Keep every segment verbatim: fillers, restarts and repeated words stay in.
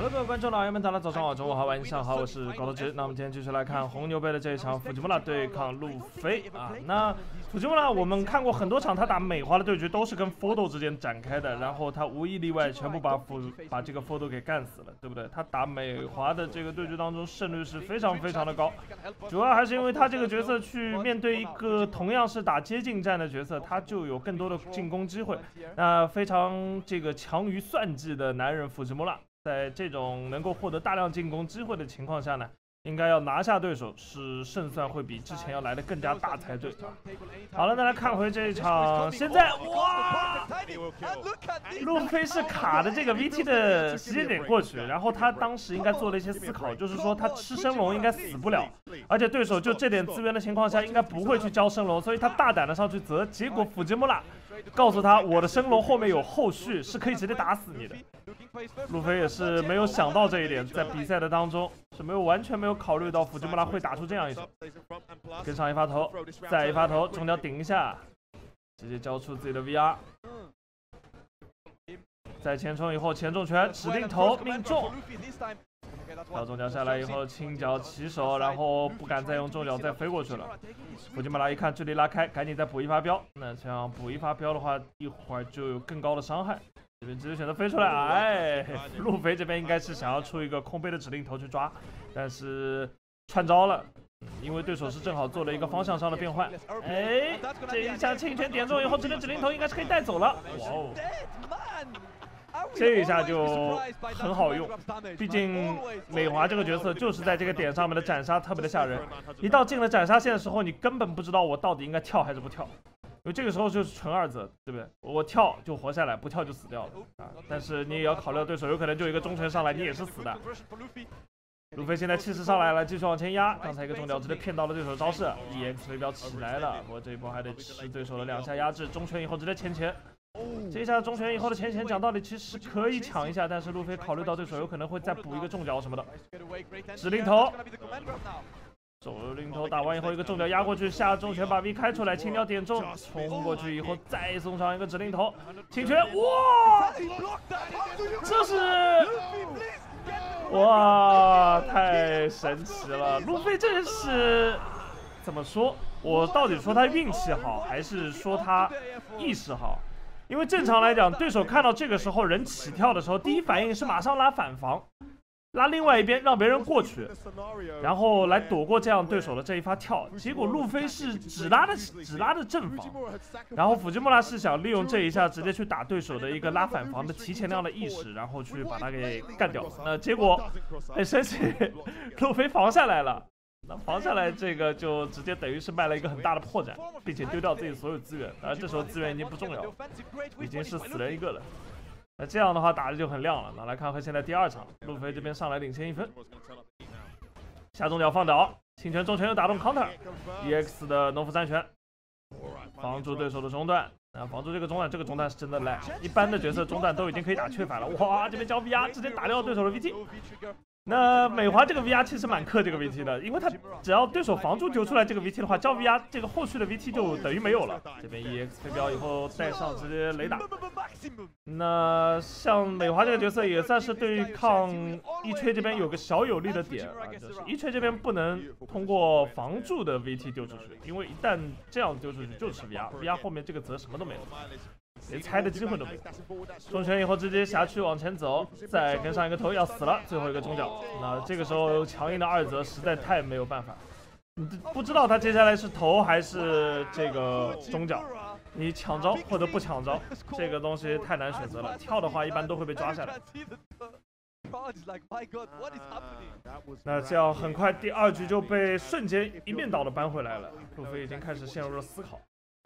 Hello， 各位观众老爷们，大家早上好，中午好，晚上好，我是高德直。那我们今天继续来看红牛杯的这一场，福吉穆拉对抗路飞啊。那福吉穆拉我们看过很多场，他打美华的对局都是跟 Fodo 之间展开的，然后他无一例外全部把福把这个 Fodo 给干死了，对不对？他打美华的这个对局当中胜率是非常非常的高，主要还是因为他这个角色去面对一个同样是打接近战的角色，他就有更多的进攻机会。那非常这个强于算计的男人福吉穆拉。 在这种能够获得大量进攻机会的情况下呢，应该要拿下对手，是胜算会比之前要来的更加大才对啊。好了，那来看回这一场，现在哇，路飞是卡的这个 V T 的时间点过去，然后他当时应该做了一些思考，就是说他吃升龙应该死不了，而且对手就这点资源的情况下，应该不会去交升龙，所以他大胆的上去择，结果福吉穆拉告诉他，我的升龙后面有后续，是可以直接打死你的。 路飞也是没有想到这一点，在比赛的当中是没有完全没有考虑到福吉穆拉会打出这样一手，跟上一发头，再一发头，中脚顶一下，直接交出自己的 V R， 在前冲以后前重拳指定头命中，到中脚下来以后轻脚起手，然后不敢再用重脚再飞过去了。福吉穆拉一看距离拉开，赶紧再补一发镖，那这样补一发镖的话，一会儿就有更高的伤害。 这边直接选择飞出来，哎，路飞这边应该是想要出一个空杯的指令头去抓，但是串招了，嗯、因为对手是正好做了一个方向上的变换，哎，这一下轻拳点中以后，这个指令头应该是可以带走了，哇哦，这一下就很好用，毕竟美华这个角色就是在这个点上面的斩杀特别的吓人，一到进了斩杀线的时候，你根本不知道我到底应该跳还是不跳。 因为这个时候就是纯二择，对不对？我跳就活下来，不跳就死掉了啊！但是你也要考虑到对手有可能就一个中拳上来，你也是死的。路飞现在气势上来了，继续往前压。刚才一个中脚直接骗到了对手的招式 ，E X 飞镖起来了。不过这一波还得吃对手的两下压制，中拳以后直接前拳。这一下中拳以后的前拳讲道理其实可以抢一下，但是路飞考虑到对手有可能会再补一个重脚什么的，指令头。 手令头打完以后，一个重脚压过去，下重拳把 V 开出来，轻脚点中，冲过去以后再送上一个指令头，轻拳，哇，这是，哇，太神奇了！路飞这是怎么说？我到底说他运气好，还是说他意识好？因为正常来讲，对手看到这个时候人起跳的时候，第一反应是马上拉反防。 拉另外一边，让别人过去，然后来躲过这样对手的这一发跳。结果路飞是只拉的只拉的正防，然后福吉穆拉是想利用这一下直接去打对手的一个拉反防的提前量的意识，然后去把他给干掉。那结果很神奇，路飞防下来了。那防下来这个就直接等于是卖了一个很大的破绽，并且丢掉自己所有资源。而这时候资源已经不重要了，已经是死人一个了。 那这样的话打的就很亮了。那来看看现在第二场，路飞这边上来领先一分，下中脚放倒，轻拳中拳又打动 counter，E X 的农夫三拳，防住对手的中段。那防住这个中段，这个中段是真的烂，一般的角色中段都已经可以打缺反了。哇，这边交 V R 直接打掉对手的 V T。 那美华这个 V R 其实蛮克这个 V T 的，因为他只要对手防住丢出来这个 V T 的话，交 V R 这个后续的 V T 就等于没有了。这边 E X 飞镖以后带上直接雷打。那像美华这个角色也算是对抗一吹这边有个小有利的点啊，就是一吹这边不能通过防住的 V T 丢出去，因为一旦这样丢出去就吃 V R，V R 后面这个则什么都没有。 连猜的机会都没有，中拳以后直接下去往前走，再跟上一个头要死了，最后一个中脚。那这个时候强硬的二则实在太没有办法，你不知道他接下来是头还是这个中脚，你抢招或者不抢招，这个东西太难选择了。跳的话一般都会被抓下来。那这样很快第二局就被瞬间一面倒的扳回来了，路飞已经开始陷入了思考。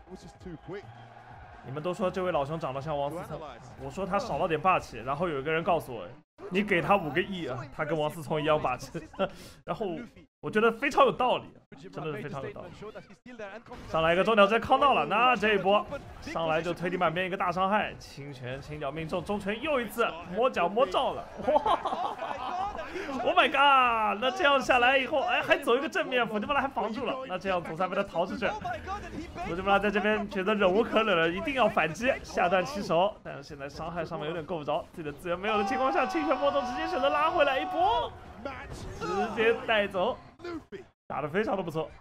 你们都说这位老兄长得像王思聪，我说他少了点霸气，然后有一个人告诉我，你给他五个亿啊，他跟王思聪一样霸气，然后我觉得非常有道理，真的是非常有道理。上来一个中脚直接扛到了，那这一波上来就推地满边一个大伤害，轻拳轻脚命中，中拳又一次摸脚摸中了，哇！ ！Oh my god！ 那这样下来以后，哎，还走一个正面，弗吉布拉还防住了。那这样总算被他逃出去。弗吉布拉在这边觉得忍无可忍了，一定要反击，下段起手。但是现在伤害上面有点够不着，自己的资源没有的情况下，清泉波动直接选择拉回来一波，直接带走，打得非常的不错。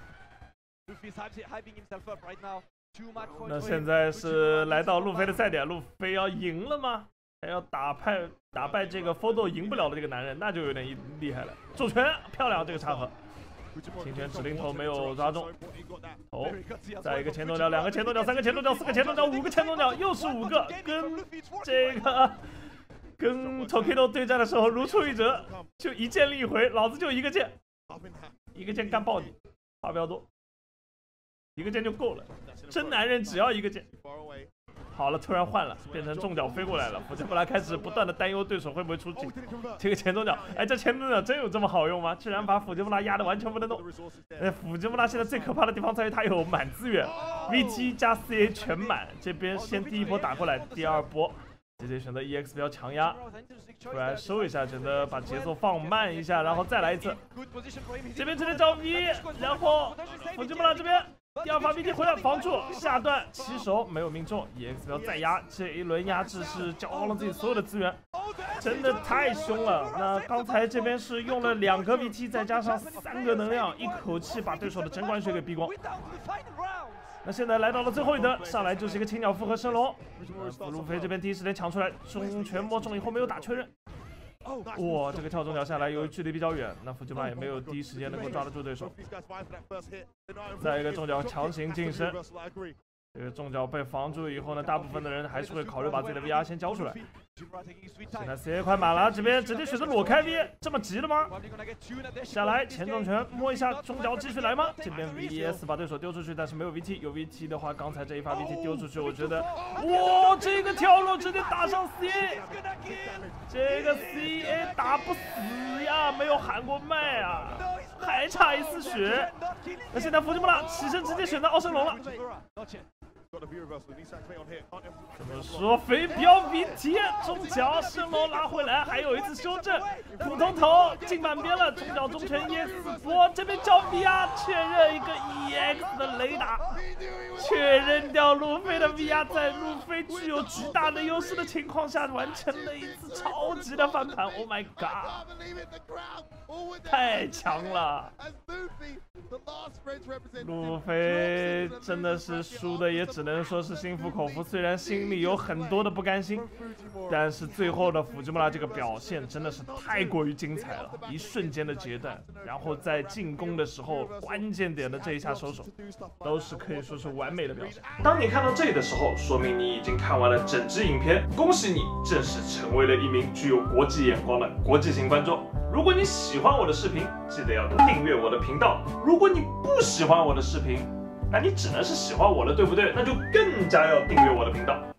那现在是来到路飞的赛点，路飞要赢了吗？还要打败打败这个 Fodo 赢不了的这个男人，那就有点厉害了。重拳漂亮，这个插合，清泉指令头没有抓中，头，再一个前动脚，两个前动脚，三个前动脚，四个前动脚，五个前动脚，又是五个，跟这个跟 Tokido 对战的时候如出一辙，就一剑力回，老子就一个剑，一个剑干爆你，话不要多。一个剑就够了，真男人只要一个剑。好了，突然换了，变成重脚飞过来了。弗吉布拉开始不断的担忧对手会不会出击。这个前动脚，哎，这前动脚真有这么好用吗？居然把弗吉布拉压得完全不能动。哎，弗吉布拉现在最可怕的地方在于他有满资源 ，V T 加 C A 全满。这边先第一波打过来，第二波直接选择 E X 标强压，突然收一下，选择把节奏放慢一下，然后再来一次。这边直接招 V， 然后弗吉布拉这边。第二发 V T 回来防住，下段起手没有命中 ，E X 标再压，这一轮压制是搅光了自己所有的资源，真的太凶了。那刚才这边是用了两个 V T 再加上三个能量，一口气把对手的真冠血给逼光。那现在来到了最后一段，上来就是一个青鸟复合升龙，路飞这边第一时间抢出来，中拳摸中以后没有打确认。哇，这个跳中脚下来，由于距离比较远，那弗吉布拉也没有第一时间能够抓得住对手。再一个重脚强行近身，这个重脚被防住以后呢，大部分的人还是会考虑把自己的 V R 先交出来。现在 C A 快满了，这边直接选择裸开 V， 这么急了吗？下来前重拳摸一下，中脚继续来吗？这边 V S 把对手丢出去，但是没有 V T， 有 V T 的话，刚才这一发 V T 丢出去，我觉得，哇，这个跳落直接打上 C A， 这个 C A 打不死呀，没有喊过麦啊，还差一丝血。那现在弗吉布拉起身直接选择奥圣龙了。怎么说？飞镖 V T 中脚升龙拉回来，还有一次修正，普通头进满边了，中脚中拳 E X 波，这边交 V R 确认一个 E X 的雷达，确认掉路飞的 V R， 在路飞具有极大的优势的情况下，完成了一次超级的翻盘。Oh my god！ 太强了！路飞真的是输的，也只能说是心服口服。虽然心里有很多的不甘心，但是最后的弗吉布拉这个表现真的是太过于精彩了，一瞬间的截断，然后在进攻的时候关键点的这一下收手，都是可以说是完美的表现。当你看到这里的时候，说明你已经看完了整支影片，恭喜你正式成为了一名具有国际眼光的国际型观众。如果你喜欢我的视频，记得要订阅我的频道。如果你不喜欢我的视频，那你只能是喜欢我了，对不对？那就更加要订阅我的频道。